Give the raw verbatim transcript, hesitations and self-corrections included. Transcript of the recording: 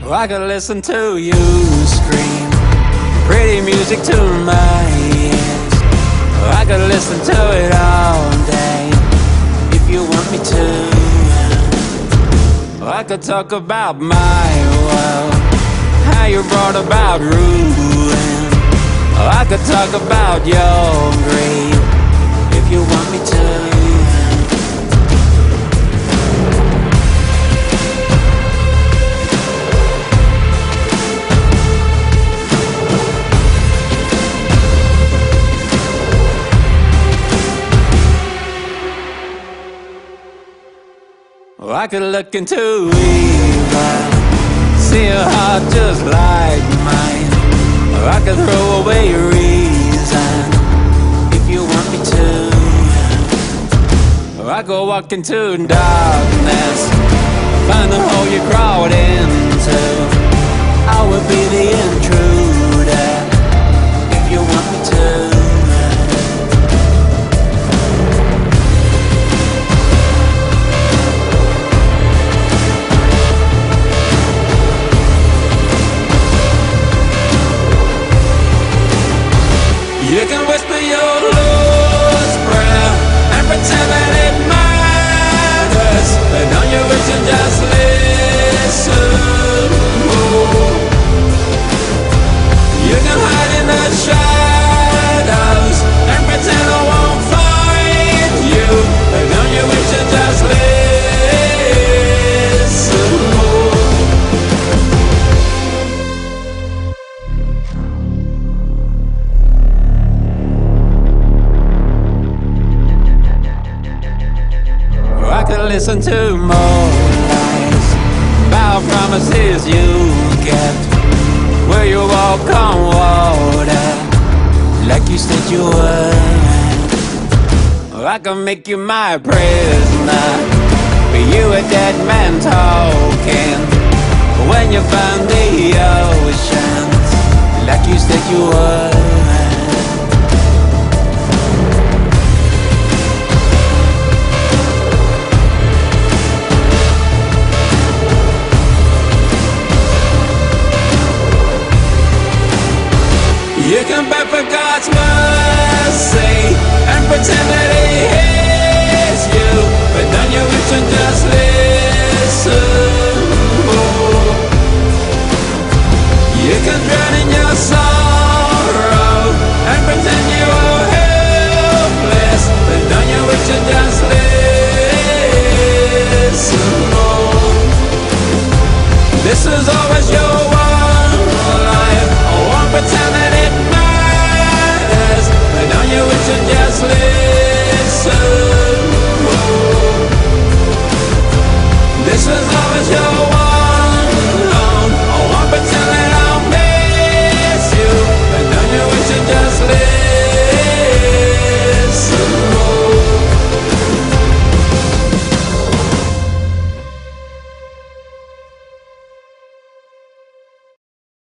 I could listen to you scream pretty music to my ears. I could listen to it all day if you want me to. I could talk about my world, how you brought about ruin. I could talk about your greed if you want me to. I could look into evil, see a heart just like mine. I could throw away reason if you want me to. I could walk into darkness, find the hole you crawled into. I would be the intruder if you want me to. You can whisper your Lord's prayer and pretend that it matters, but on your wish and just listen. You can hide in the shadows and pretend I won't find you, but on your wish and just listen. I could listen to more lies about promises you kept, where you walk on water like you said you would. I could make you my prisoner, be you a dead man talking when you find the oceans like you said you would. You can beg for God's mercy and pretend that He hears you, but don't you wish and just listen. You can drown in your sorrow and pretend you are helpless, but don't you wish and just listen. This is